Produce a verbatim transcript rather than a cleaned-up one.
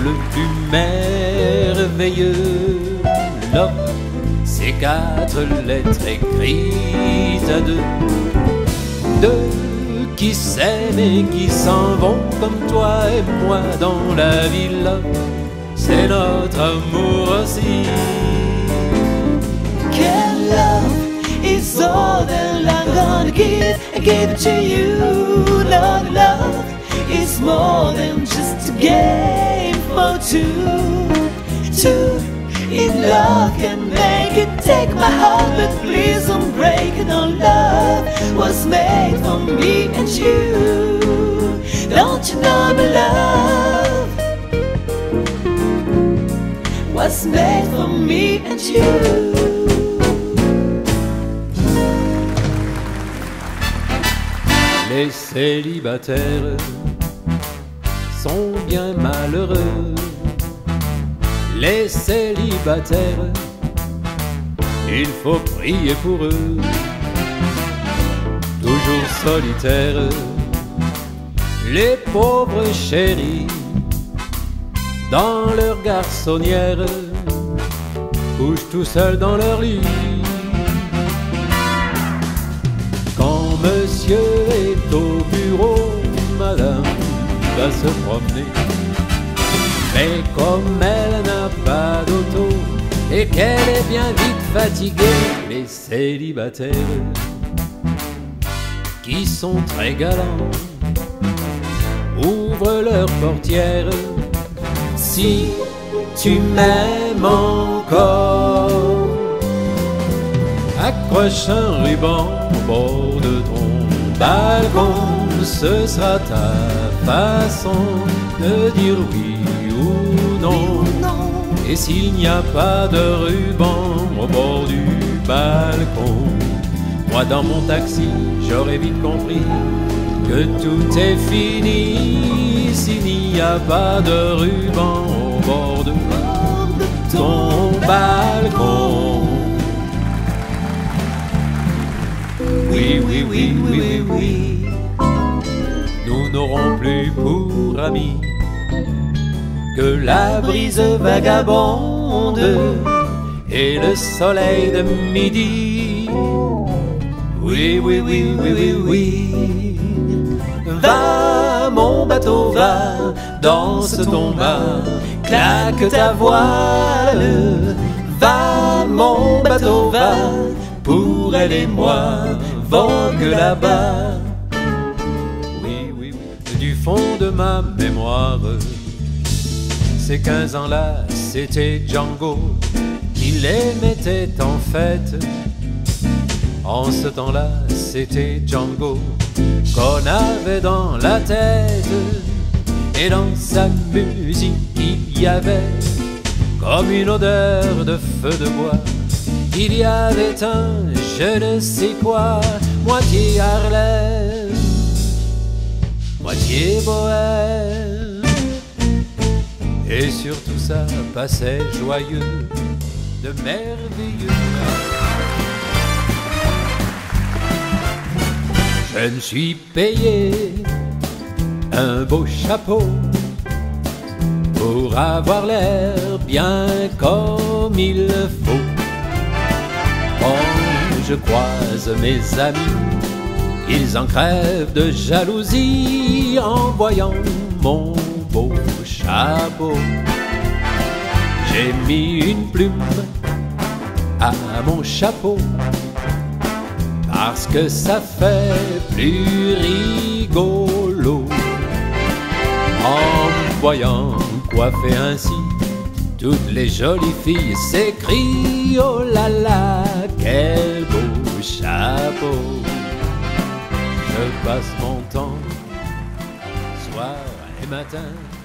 le plus merveilleux. Love, c'est quatre lettres écrites à deux, deux qui s'aiment et qui s'en vont comme toi et moi dans la ville. C'est notre amour aussi. Can love is all that I'm gonna give and give it to you. Love, love is more than just a game for two. Two in love can make it. Take my heart, but please don't break it. No, love was made for me and you. Don't you know my love was made for me and you. Les célibataires sont bien malheureux. Les célibataires, il faut prier pour eux. Toujours solitaires, les pauvres chéris, dans leur garçonnière, couchent tout seuls dans leur lit. Quand monsieur est au bureau, madame va se promener. Mais comme elle n'a pas d'auto et qu'elle est bien vite fatiguée, les célibataires qui sont très galants ouvrent leurs portières. Si tu m'aimes encore, accroche un ruban au bord de ton balcon. Ce sera ta façon de dire oui ou non. Et s'il n'y a pas de ruban au bord du balcon, moi dans mon taxi j'aurais vite compris que tout est fini. S'il n'y a pas de ruban au bord de ton balcon. Oui, oui, oui, oui, oui, oui, nous n'aurons plus pour amis que la brise vagabonde et le soleil de midi. Oui, oui, oui, oui, oui, oui. Va mon bateau, va, danse ton mât, claque ta voile. Va mon bateau, va, pour elle et moi, vogue là-bas. Oui, oui, oui, du fond de ma mémoire, ces quinze ans-là, c'était Django qui les mettait en fête. En ce temps-là, c'était Django qu'on avait dans la tête. Et dans sa musique, il y avait comme une odeur de feu de bois. Il y avait un je ne sais quoi, moitié Harlem, moitié bohème. Et sur tout ça passait joyeux, de merveilleux. Je me suis payé un beau chapeau pour avoir l'air bien comme il faut. Quand je croise mes amis, ils en crèvent de jalousie en voyant mon beau chapeau. J'ai mis une plume à mon chapeau parce que ça fait plus rigolo. En me voyant coiffé ainsi, toutes les jolies filles s'écrient oh là là, quel beau chapeau. Je passe mon temps, soir et matin,